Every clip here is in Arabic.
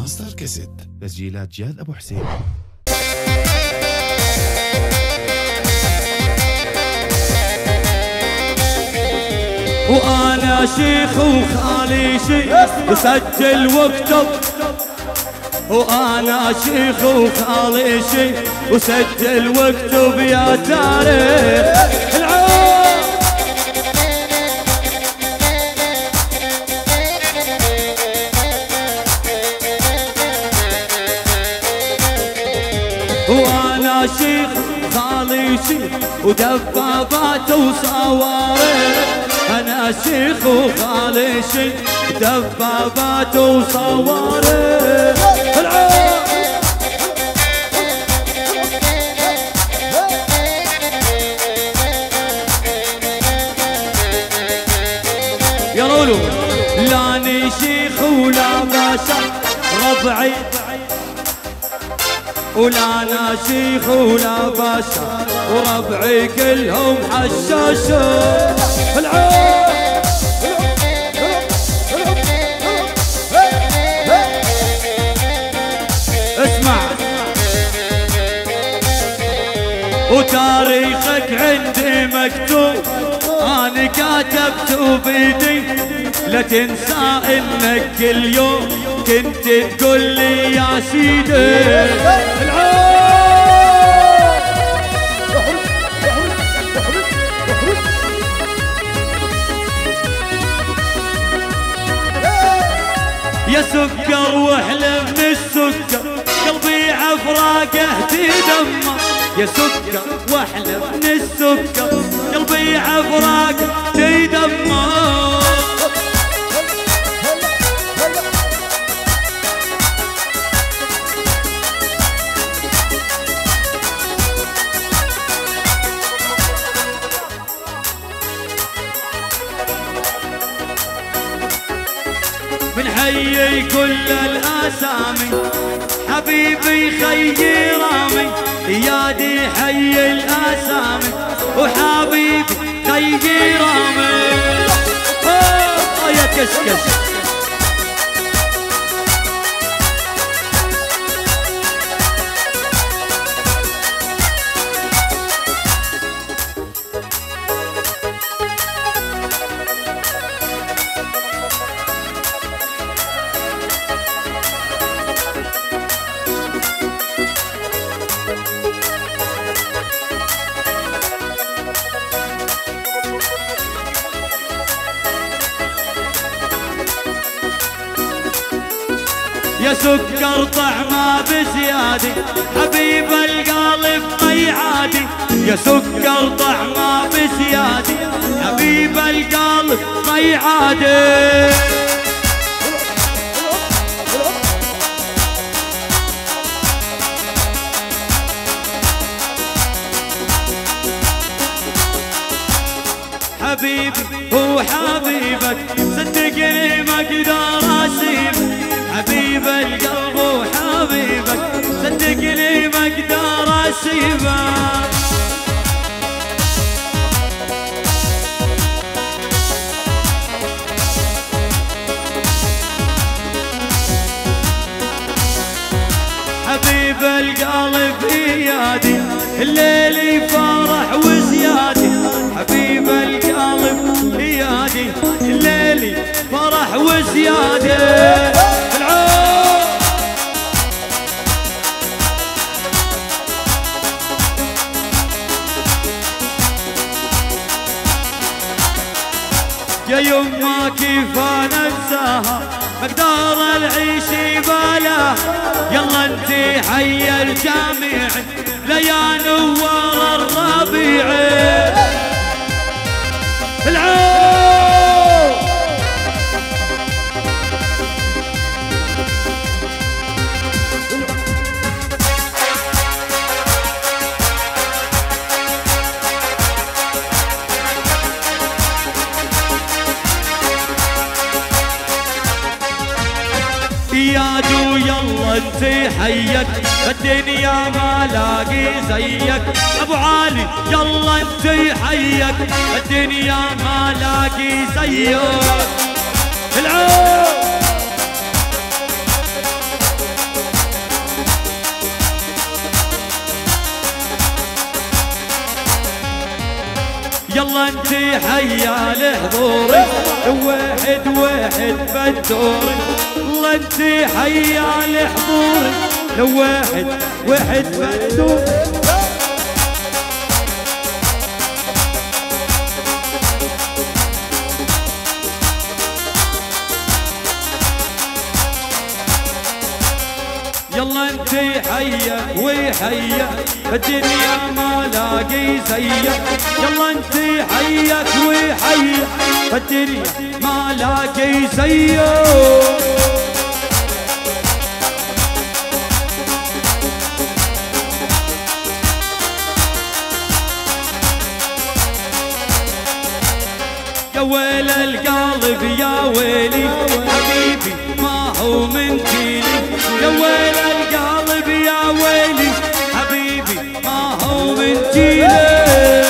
ماستر كاسيت تسجيلات جاد أبو حسين. وأنا شيخ وخالي شيخ وسجل واكتب، وأنا شيخ وخالي شيخ وسجل واكتب يا تاريخ العود. وأنا شيخ خالي شيخ ودبابات وصواريخ، أنا شيخ وخالي شيخ دبابات وصواريخ العود. يا رولو لاني شيخ ولا باشا ربعي، ولا انا شيخ ولا باشا وربعي كلهم حشاشون العود. اسمع وتاريخك عندي مكتوب، انا كاتبته بيدي، لا تنسى انك كل يوم كنت تقول لي يا سيدي العود. يا سكر واحلى من السكر قلبي عفراقه تدمر، يا سكر واحلى من السكر قلبي عفراقه تدمر. بنحيي كل الاسامي حبيبي خيي رامي، يادي حي الاسامي وحبيبي خيي رامي. يا كشكش يا سكر طعمه بزيادة حبيب القلب قيعادي، يا سكر طعمه بزيادة حبيب القلب قيعادي. حبيبي هو حبيبك صدقني ما اقدر اسيبك، حبيب القلب وحبيبك صدقني ما اقدر اسيبك. حبيب القلب ايادي الليل فرح وزيادي، حبيب القلب ايادي الليل فرح وزيادي العود. يا يما كيف انا انساها ما اقدر العيش بلاها، يلا انتي حي الجميع ليا نور الربيع العود. يا جو يلا انتي حيك الدنيا ما لاقي زيك، ابو علي يلا انتي حيك الدنيا ما لاقي زيك العود. يلا انتي حيا لحضورك واحد واحد بدورك يلا انتي حيا لحضورك واحد واحد بدورك يلا انتي حيا وحيا الدنيا ما لاقي زيك يلا انتي حيك وحيا الدنيا ما لاقي زيك يا ويل القلب يا ويلي حبيبي ما هو من جيلي يا ويل القلب يا ويلي حبيبي ما هو من جيلي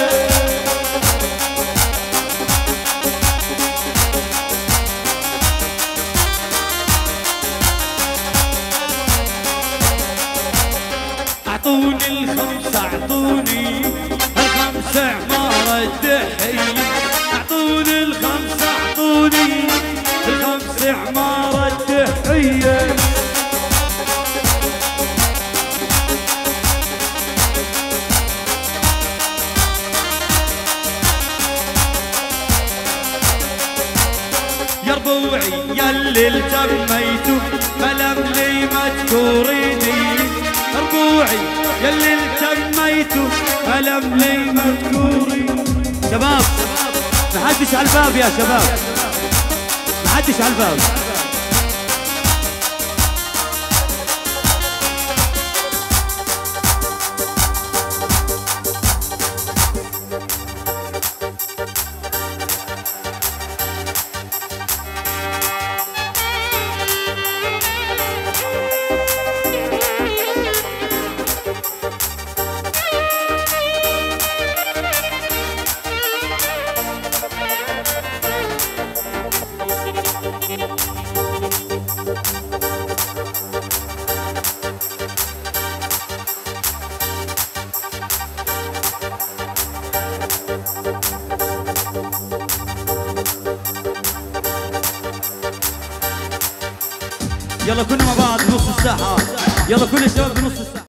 اعطوني الخمسة اعطوني الخمسة عمارة الدحية اعطوني الخمسة اعطوني الخمسة عمارة الدحية يا ربوعي ياللي التميتوا ململي مذكوريني ربوعي ياللي التميتوا ململي مذكورين شباب محدش على الباب يا شباب محدش على الباب يلا كنا مع بعض بنص الساحة يلا كل الشباب بنص الساحة